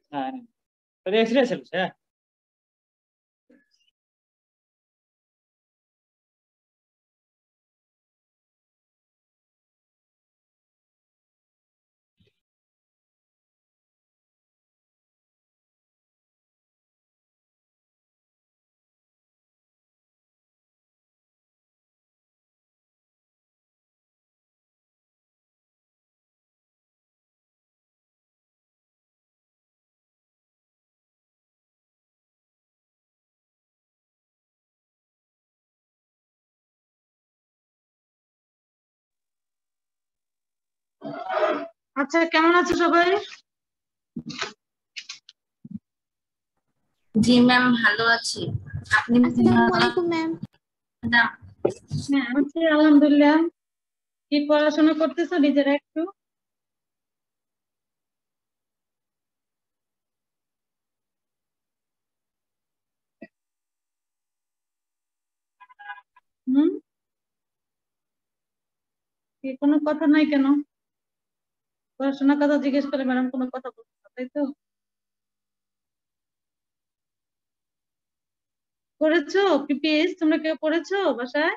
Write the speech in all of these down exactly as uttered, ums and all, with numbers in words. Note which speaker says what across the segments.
Speaker 1: হ্যাঁ এক্সরে চলছে। হ্যাঁ
Speaker 2: আচ্ছা, কেমন আছো সবাই?
Speaker 3: জি ম্যাম, ভালো আছি। আপনি?
Speaker 4: আসসালামু আলাইকুম ম্যাম।
Speaker 2: হ্যাঁ আছি আলহামদুলিল্লাহ। কি পড়াশোনা করতেছো নিজেরা একটু? হুম, কি কোনো কথা নাই কেন? পড়াশোনার কথা জিজ্ঞেস করে ম্যাডাম কোনো কথা বলছে না, তাই তো? পড়েছো পিপিএস? তোমরা কেউ পড়েছো বাসায়?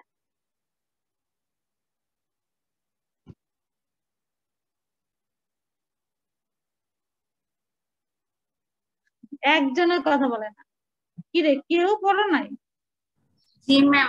Speaker 2: একজনের কথা বলে না। কি রে, কেউ পড়ো নাই?
Speaker 3: জি ম্যাম।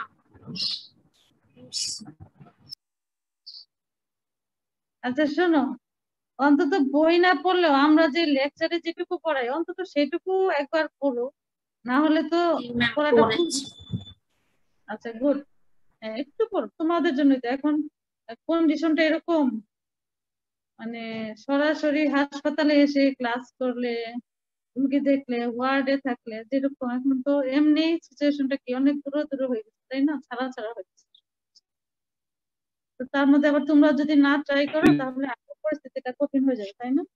Speaker 2: আচ্ছা শোনো, অন্তত বই না পড়লেও আমরা যে লেকচারে যেটুকু পড়াই অন্তত সেটুকু একবার পড়ো, না হলে তো পড়াটা খুব। আচ্ছা গুড, একটু পড়ো, তোমাদের জন্যই তো এখন কন্ডিশনটা এরকম। মানে সরাসরি হাসপাতালে এসে ক্লাস করলে, রুগী দেখলে, ওয়ার্ডে থাকলে যেরকম, এখন তো এমনি সিচুয়েশনটা কি অনেক দূরে দূরে হয়ে গেছে, তাই না? ছাড়া ছাড়া হয়ে গেছে। তো তার মধ্যে আবার তোমরা যদি না ট্রাই করো তাহলে আরো পরিস্থিতিটা কঠিন হয়ে যাবে, তাই না?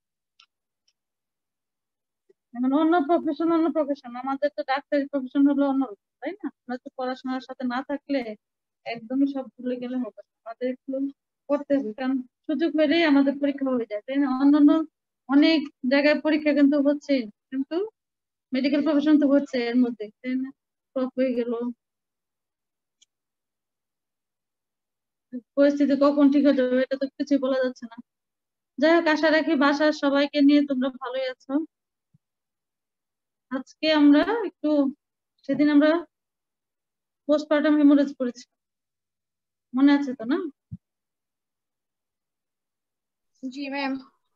Speaker 2: মানে অন্য প্রফেশন অন্য প্রফেশন, আমাদের তো ডাক্তারি প্রফেশন হলো অন্যরকম, তাই না? আমরা তো পড়াশোনার সাথে না থাকলে একদমই সব ভুলে গেলে হবে না। আমাদের একটু করতে হবে, কারণ সুযোগ পেলেই আমাদের পরীক্ষা হয়ে যায়, তাই না? অন্যান্য অনেক জায়গায় পরীক্ষা কিন্তু হচ্ছে, কিন্তু মেডিকেল প্রফেশন তো হচ্ছে এর মধ্যে, তাই না? টপ হয়ে গেল, পরিস্থিতি কখন ঠিক হয়ে যাবে এটা তো কিছু বলা যাচ্ছে না। যাই হোক, আশা রাখি বাসার সবাইকে নিয়ে তোমরা ভালোই আছো। আজকে আমরা একটু, সেদিন আমরা পোস্টপার্টাম হেমোরেজ পড়েছি, মনে আছে তো না?
Speaker 4: জি ম্যাম।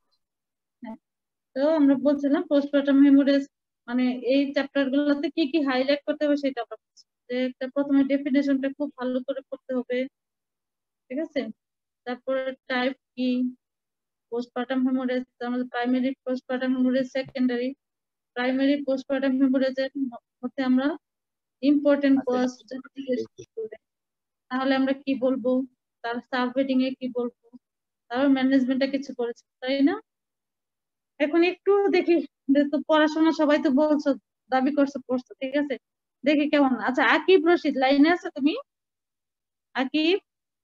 Speaker 2: তো আমরা বলছিলাম পোস্টপার্টাম হেমোরেজ মানে এই চ্যাপ্টার গুলোতে কি কি হাইলাইট করতে হবে সেটা আমরা বলছি। যে একটা প্রথমে ডেফিনেশনটা খুব ভালো করে পড়তে হবে, ঠিক আছে? তারপরে টাইপ কি, পোস্টপার্টাম হেমোরেজ, আমাদের primary postpartum haemorrhage, secondary. Primary postpartum হেমোরেজের মধ্যে আমরা ইম্পর্টেন্ট কজ যদি জিজ্ঞেস করবে তাহলে আমরা কি বলবো, তার সাব হেডিং এ কি বলবো, তারপর ম্যানেজমেন্টটা কিছু করেছে, তাই না? এখন একটু দেখি, তো পড়াশোনা সবাই তো বলছো, দাবি করছো পড়ছো, ঠিক আছে, দেখি কেমন। আচ্ছা আকিব রশিদ, লাইনে আছো তুমি? আকিব,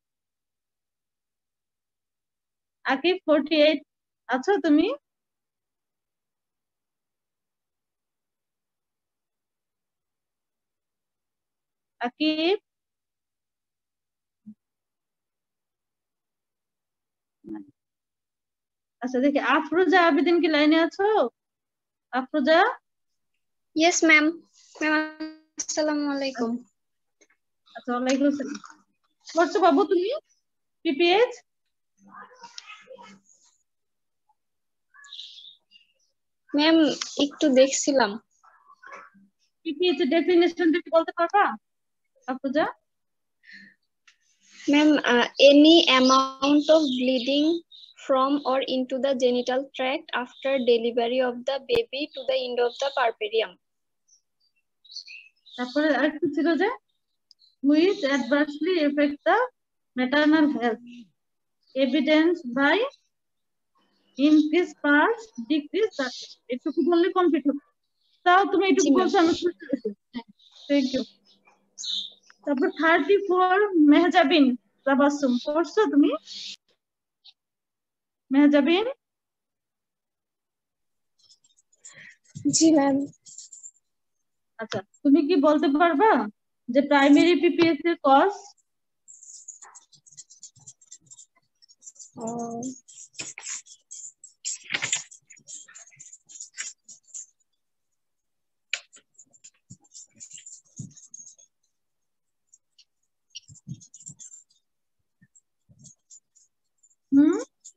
Speaker 2: আকিব ফোরটি এইট, আছো তুমি? আকিব, আচ্ছা দেখি আফরোজা আবেদিন কি লাইনে আছো? আফরোজা?
Speaker 4: Yes ma'am. ম্যাম আসসালামু আলাইকুম।
Speaker 2: আচ্ছা ওয়ালাইকুম আসসালাম। করছো বাবু তুমি পিপিএইচ?
Speaker 4: ম্যাম একটু দেখছিলাম।
Speaker 2: পিপিএইচ এর ডেফিনিশনটা একটু বলতে পারবা Afroza?
Speaker 4: Ma'am, any amount of bleeding from or into the genital tract after delivery of the baby to the end of the puerperium.
Speaker 2: তারপরে আরেকটু ছিল যে which adversely affect the maternal health, evidence by increase pulse, decrease the, এটুকু বললে complete হবে। তাও তুমি এটুকু বলছো, আমি বুঝতে পেরেছি, থ্যাংক ইউ। তারপর থার্টি ফোর মেহজাবিন তাবাসসুম, পড়ছো তুমি মেহজাবিন?
Speaker 4: জি ম্যাম।
Speaker 2: আচ্ছা, তুমি কি বলতে পারবা যে প্রাইমারি পিপিএস এর কজ? হুম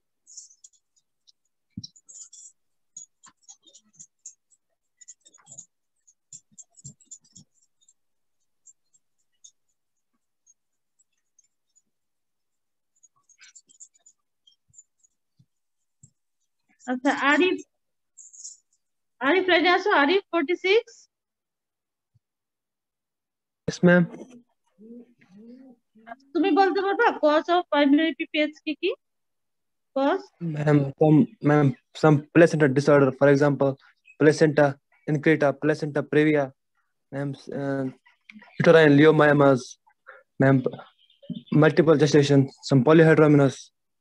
Speaker 2: আচ্ছা, আরিফ আরিফ লাইনে আসো। Arif forty six.
Speaker 5: Yes, ma'am.
Speaker 2: তুমি বলতে পারবা কজ অফ প্রাইমারি পিপিএস কি কি? Cause
Speaker 5: Ma'am, some ma'am, some placenta disorder, for example, placenta increta, placenta previa, ma'am, uh, uterine leiomyomas, ma'am, multiple gestation, some polyhydramnios.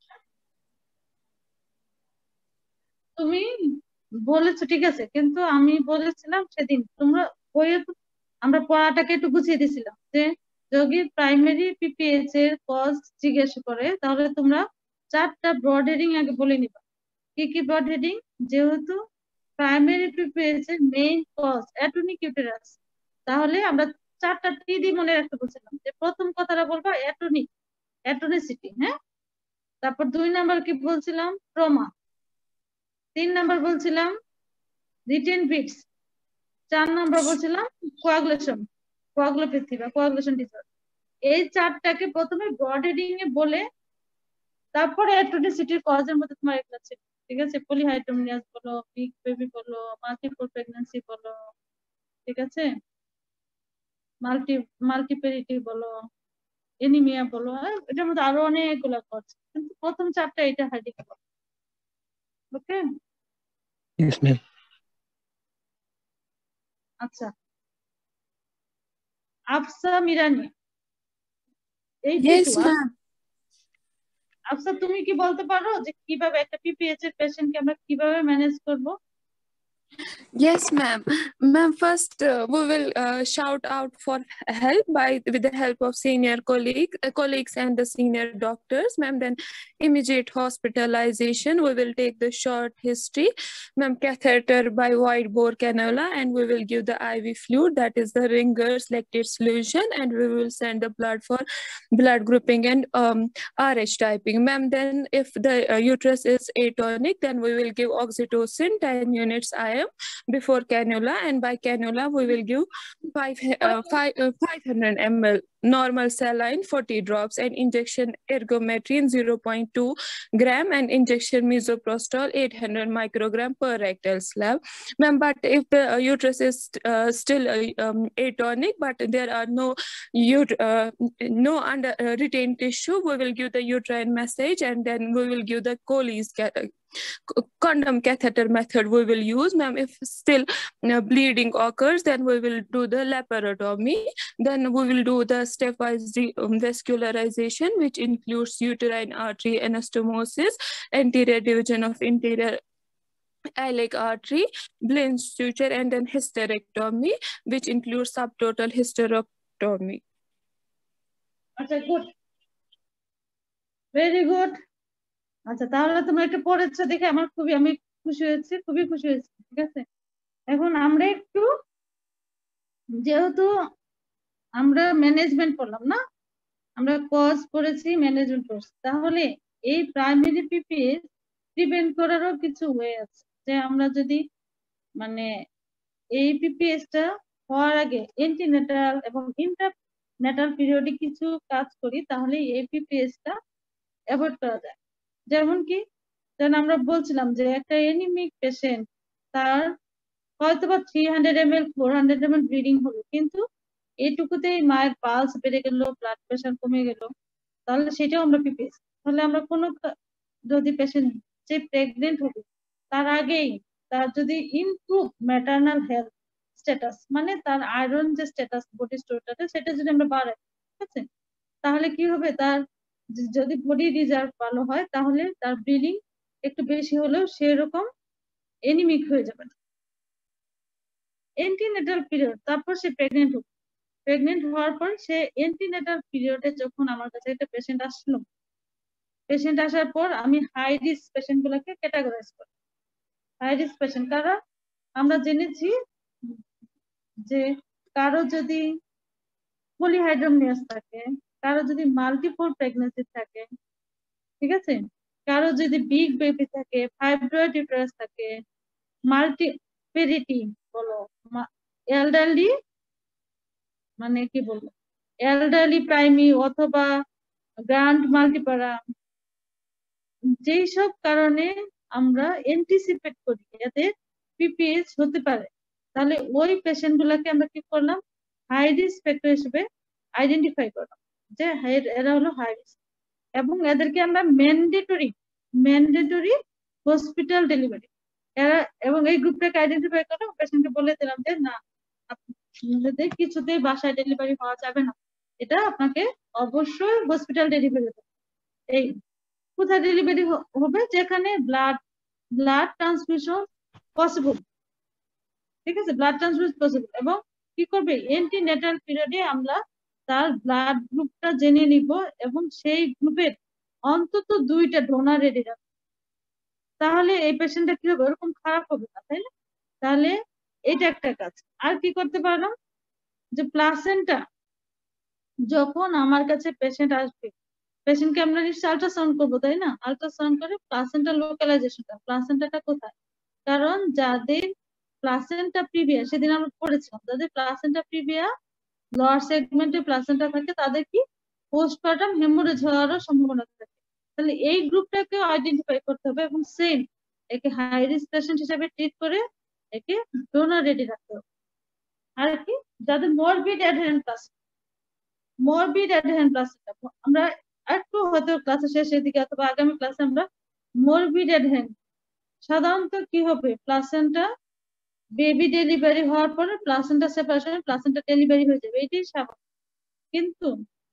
Speaker 2: তুমি বলেছো ঠিক আছে, কিন্তু আমি বলেছিলাম সেদিন তোমরা বইয়ে তো আমরা পড়াটাকে একটু গুছিয়ে দিয়েছিলাম যে যদি প্রাইমারি পিপিএস এর কজ জিজ্ঞেস করে তাহলে তোমরা চারটা ব্রড হেডিং আগে বলে নিবা। কি কি ব্রড হেডিং? যেহেতু প্রাইমারি পিপিএস এর মেইন কজ অ্যাটনিক ইউটেরাস, তাহলে আমরা চারটা টিডি মনে রাখতে বলছিলাম। যে প্রথম কথাটা বলবা অ্যাটনিক, অ্যাটনিসিটি, হ্যাঁ। তারপর দুই নাম্বার কি বলছিলাম? ট্রমা। তিন নাম্বার বলছিলাম রিটেন বিটস। চার নাম্বার বলছিলাম কোয়াগুলেশন, কোয়াগুলোপ্যাথি বা কোয়াগুলেশন ডিসঅর্ডার। এই চারটাকে প্রথমে ব্রড হেডিং এ বলে তারপরে অ্যাটনিসিটির কজের মধ্যে তোমার এগুলো ছিল, ঠিক আছে? পলিহাইড্রোমিয়াস বলো, বিগ বেবি বলো, মাল্টিপল প্রেগন্যান্সি বলো, ঠিক আছে, মাল্টি মাল্টিপেরিটি বলো, এনিমিয়া বলো, এটার মধ্যে আরো অনেকগুলো কজ, কিন্তু প্রথম চারটা এটা হেডিং। ওকে,
Speaker 5: Yes, ma'am.
Speaker 2: আচ্ছা। Afsa Mirani,
Speaker 6: Yes,
Speaker 2: eighty two.
Speaker 6: ma'am.
Speaker 2: Afsa, তুমি কি বলতে পারো যে কিভাবে একটা পিপিএইচ এর পেশেন্টকে আমরা কিভাবে ম্যানেজ করব?
Speaker 6: Yes, ma'am. Ma'am, first uh, we will uh, shout out for help by with the help of senior colleague, uh, colleagues and the senior doctors. Ma'am, then immediate hospitalization. We will take the short history. Ma'am, catheter by wide bore cannula, and we will give the I V fluid, that is the Ringer's lactate solution, and we will send the blood for blood grouping and um, R H typing. Ma'am, then if the uh, uterus is atonic, then we will give oxytocin ten units I M before cannula, and by cannula we will give five, uh, five, uh, five hundred milliliters normal saline forty drops, and injection ergometrin zero point two gram, and injection misoprostol eight hundred microgram per rectal slab. Ma'am, but if the uh, uterus is uh, still uh, um, atonic, but there are no ut uh, no under uh, retained tissue, we will give the uterine massage, and then we will give the Coley's condom catheter method we will use. Ma'am, if still uh, bleeding occurs, then we will do the laparotomy. Then we will do the stepwise um, vascularization, which includes uterine artery anastomosis, anterior division of interior iliac artery, Blaine's suture, and then hysterectomy, which includes subtotal hysterectomy.
Speaker 2: আচ্ছা, good, very good. আচ্ছা, তাহলে তোমরা একটু পড়েছো দেখে আমার খুবই আমি খুশি হয়েছি, খুবই খুশি হয়েছি, ঠিক আছে। এখন আমরা একটু, যেহেতু আমরা ম্যানেজমেন্ট পড়লাম না, আমরা কজ পড়েছি, ম্যানেজমেন্ট পড়ছি, তাহলে এই প্রাইমারি পিপিএস প্রিভেন্ট করারও কিছু ওয়ে আছে। যে আমরা যদি মানে এই পিপিএসটা হওয়ার আগে এন্টিনেটাল এবং ইন্টারনেটাল পিরিয়ডে কিছু কাজ করি, তাহলে এই পিপিএসটা অ্যাভয়েড করা যায়। যেমন কি, যেন আমরা বলছিলাম যে একটা এনিমিক পেশেন্ট, তার হয়তো বা three hundred M L four hundred M L bleeding হলো, কিন্তু এইটুকুতেই মায়ের পালস বেড়ে গেল, ব্লাড প্রেশার কমে গেল, তাহলে সেটাও আমরা পিপিএস। তাহলে আমরা কোনো যদি পেশেন্ট যে প্রেগনেন্ট হবে তার আগেই তার যদি ইমপ্রুভ ম্যাটারনাল হেলথ স্ট্যাটাস, মানে তার আয়রন যে স্ট্যাটাস বডি স্টোরটাতে, সেটা যদি আমরা বাড়াই, ঠিক আছে, তাহলে কি হবে, তার যদি বডি রিজার্ভ ভালো হয় তাহলে তার ব্লিডিং একটু বেশি হলেও সেরকম এনিমিক হয়ে যাবে। এন্টিনেটাল পিরিয়ড, তারপর সে প্রেগনেন্ট হবে। প্রেগনেন্ট হওয়ার পর সে এন্টিনেটাল পিরিয়ডে যখন আমার কাছে একটা পেশেন্ট আসলো, পেশেন্ট আসার পর আমি হাই রিস্ক পেশেন্ট গুলাকে ক্যাটাগরাইজ করি। হাই রিস্ক পেশেন্ট কারা আমরা জেনেছি যে কারো যদি পলিহাইড্রোমিয়াস থাকে, কারো যদি মাল্টিপল প্রেগনেন্সি থাকে, ঠিক আছে, কারো যদি বিগ বেবি থাকে, ফাইব্রয়েড ইউটেরাস থাকে, মাল্টি পেরিটি বলো, এলডারলি মানে কি বলবো এলডারলি প্রাইমি অথবা গ্র্যান্ড মাল্টিপারা, যেই সব কারণে আমরা এন্টিসিপেট করি এতে পিপিএইচ হতে পারে, তাহলে ওই পেশেন্ট গুলাকে আমরা কি করলাম হাই রিস্ক ফ্যাক্টর হিসেবে আইডেন্টিফাই করলাম যে এরা হলো হাই রিস্ক, এবং এদেরকে আমরা ম্যান্ডেটরি ম্যান্ডেটরি হসপিটাল ডেলিভারি এরা, এবং এই গ্রুপটাকে আইডেন্টিফাই করে পেশেন্টকে বলে দিলাম যে না আপনাদের কিছুতেই বাসায় ডেলিভারি হওয়া যাবে না, এটা আপনাকে অবশ্যই হসপিটাল ডেলিভারি হবে। এই কোথায় ডেলিভারি হবে যেখানে ব্লাড ব্লাড ট্রান্সফিউশন পসিবল, ঠিক আছে, ব্লাড ট্রান্সফিউশন পসিবল। এবং কি করবে এন্টিনেটাল পিরিয়ডে আমরা তার ব্লাড গ্রুপটা জেনে নিব এবং সেই গ্রুপের অন্তত দুইটা ডোনার রেডি রাখবো, তাহলে এই পেশেন্টটা কি হবে ওরকম খারাপ হবে না, তাই না? তাহলে এটা একটা কাজ। আর কি করতে পারলাম যে প্লাসেন্টা যখন আমার কাছে পেশেন্ট আসবে, পেশেন্টকে আমরা নিশ্চয়ই আল্ট্রাসাউন্ড করবো, তাই না? আল্ট্রাসাউন্ড করে প্লাসেন্টা লোকালাইজেশনটা, প্লাসেন্টাটা কোথায়, কারণ যাদের প্লাসেন্টা প্রিভিয়া সেদিন আমরা পড়েছিলাম, যাদের প্লাসেন্টা প্রিভিয়া লোয়ার সেগমেন্টে প্লাসেন্টা থাকে তাদের কি পোস্টপার্টাম হেমোরেজ হওয়ারও সম্ভাবনা থাকে। তাহলে এই গ্রুপটাকে আইডেন্টিফাই করতে হবে এবং সেম একে হাই রিস্ক পেশেন্ট হিসেবে ট্রিট করে একে ডোনার রেডি রাখতে হবে। আর কি যাদের morbid adherent placenta, morbid adherent placenta আমরা একটু হয়তো ক্লাসের শেষের দিকে অথবা আগামী ক্লাসে আমরা মরবিড অ্যাডহেরেন্ট, সাধারণত কি হবে প্লাসেন্টা বেবি ডেলিভারি হওয়ার পরে প্লাসেন্টা সেপারেশন প্লাসেন্টা ডেলিভারি হয়ে যাবে, এটাই স্বাভাবিক। কিন্তু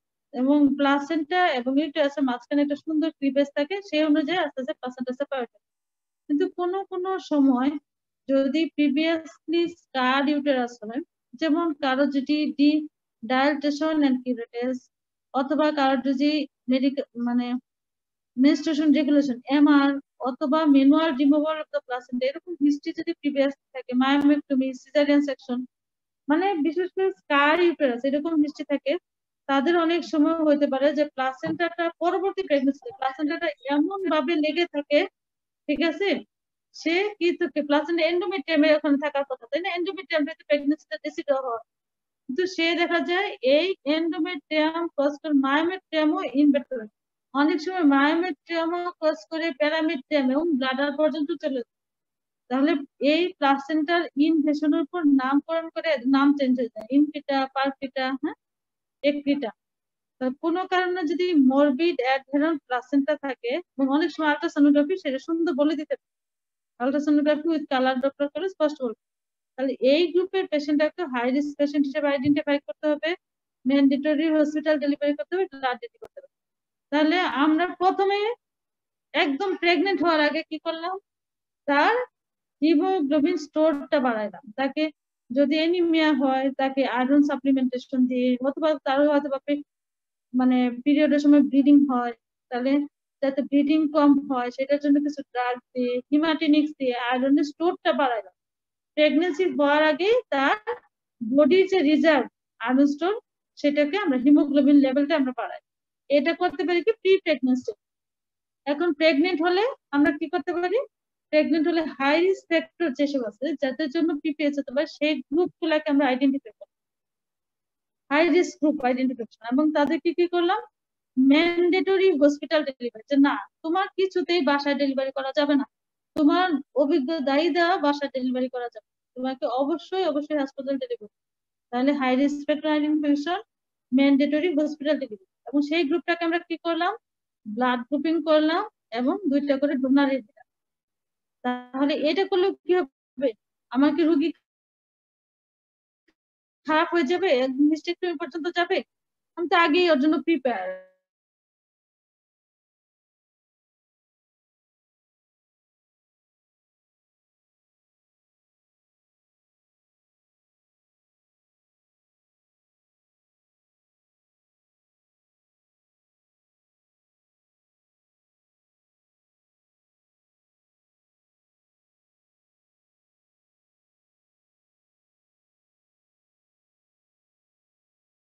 Speaker 2: এবং প্লাসেন্টা এবং ইউটেরাসের মাঝখানে একটা সুন্দর ক্লিভেজ থাকে, সেই অনুযায়ী আস্তে আস্তে প্লাসেন্টা সেপারেট হয়। কিন্তু কোনো কোনো সময় যদি প্রিভিয়াসলি স্কার্ড ইউটেরাস হয়, যেমন কারো যদি ডি ডায়ালটেশন এন্ড কিউরেটেস অথবা কারো যদি মেডিকেল মানে মেনস্ট্রুয়েশন রেগুলেশন এমআর অথবা manual removal of the placenta, এরকম হিস্ট্রি যদি প্রিভিয়াস থাকে, মায়োমেক্টমি, সিজারিয়ান সেকশন, মানে বিশেষ করে স্কার ইউটেরাস এরকম হিস্ট্রি থাকে, তাদের অনেক সময় হতে পারে যে প্লাসেন্টাটা পরবর্তী প্রেগন্যান্সিতে প্লাসেন্টাটা এমন ভাবে লেগে থাকে, ঠিক আছে, সে কি থাকে প্লাসেন্টা এন্ডোমেট্রিয়ামে ওখানে থাকার কথা, তাই না? এন্ডোমেট্রিয়ামটা প্রেগন্যান্সিতে ডিসিড হওয়া, কিন্তু সে দেখা যায় এই এন্ডোমেট্রিয়াম ক্রস করে মায়োমেট্রিয়ামও ইনভার্ট, অনেক সময় মায়োমেট্রিয়ামও ক্রস করে প্যারামেট্রিয়াম এবং ব্লাডার পর্যন্ত চলে যায়। তাহলে এই প্লাসেন্টার ইনভেশনের উপর নামকরণ করে নাম চেঞ্জ হয়ে যায়, ইনফিটা, পারফিটা, হ্যাঁ, এক্রিটা। কোনো কারণে যদি মরবিড অ্যাডহেরেন্ট প্লাসেন্টা থাকে, এবং অনেক সময় আল্ট্রাসোনোগ্রাফি সেটা সুন্দর বলে দিতে পারে, আল্ট্রাসোনোগ্রাফি উইথ কালার ডক্টর করে স্পষ্ট বলবে। তাহলে এই গ্রুপের পেশেন্টটাকে হাই রিস্ক পেশেন্ট হিসেবে আইডেন্টিফাই করতে হবে, ম্যান্ডেটরি হসপিটাল ডেলিভারি করতে হবে, ব্লাড রেডি করতে হবে। তাহলে আমরা প্রথমে একদম প্রেগনেন্ট হওয়ার আগে কি করলাম, তার হিমোগ্লোবিন স্টোরটা বাড়াইলাম, তাকে যদি এনিমিয়া হয় তাকে আয়রন সাপ্লিমেন্টেশন দিয়ে, অথবা তার হয়তো মানে পিরিয়ডের সময় ব্লিডিং হয়, তাহলে যাতে ব্লিডিং কম হয় সেটার জন্য কিছু ড্রাগ দিয়ে, হিমাটিনিক্স দিয়ে আয়রনের স্টোরটা বাড়াইলাম। প্রেগনেন্সি হওয়ার আগে তার বডির যে রিজার্ভ আয়রন স্টোর সেটাকে আমরা হিমোগ্লোবিন লেভেলটা আমরা বাড়াই, এটা করতে পারি কি প্রি প্রেগনেন্সি। এখন প্রেগনেন্ট হলে আমরা কি করতে পারি, প্রেগনেন্ট হলে হাই রিস্ক ফ্যাক্টর যেসব আছে যাদের জন্য পিপিএইচ হতে পারে সেই গ্রুপ গুলাকে আমরা আইডেন্টিফাই করি, হাই রিস্ক গ্রুপ আইডেন্টিফিকেশন, এবং তাদেরকে কি করলাম ম্যান্ডেটরি হসপিটাল ডেলিভারি, যে না তোমার কিছুতেই বাসায় ডেলিভারি করা যাবে না, তোমার অভিজ্ঞ দায়ী দেওয়া বাসায় ডেলিভারি করা যাবে, তোমাকে অবশ্যই অবশ্যই হাসপাতাল ডেলিভারি। তাহলে high risk factor identification, mandatory hospital delivery, এবং সেই গ্রুপটাকে আমরা কি করলাম ব্লাড গ্রুপিং করলাম এবং দুইটা করে ডোনার রেডি। তাহলে এটা করলে কি হবে, আমাকে রোগী খারাপ হয়ে যাবে, মিস্টেক পর্যন্ত যাবে, আমি তো আগেই ওর জন্য প্রিপেয়ার।